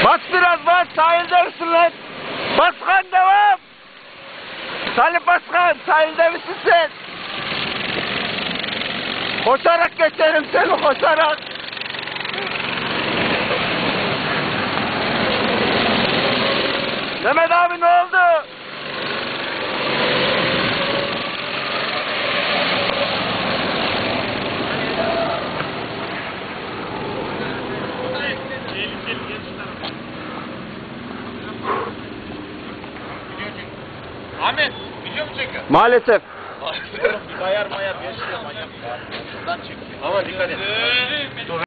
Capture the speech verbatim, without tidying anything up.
Bas biraz bas, sahilde misin lan? Baskan devam! Salih Baskan, sahilde misin sen? Koşarak geçerim seni, koşarak! Mehmet abi ne oldu? Ahmet, video mu çekiyor? Maalesef. Bayar mayar geçiyor manyak. Şuradan çekiyor. Ama dikkat et.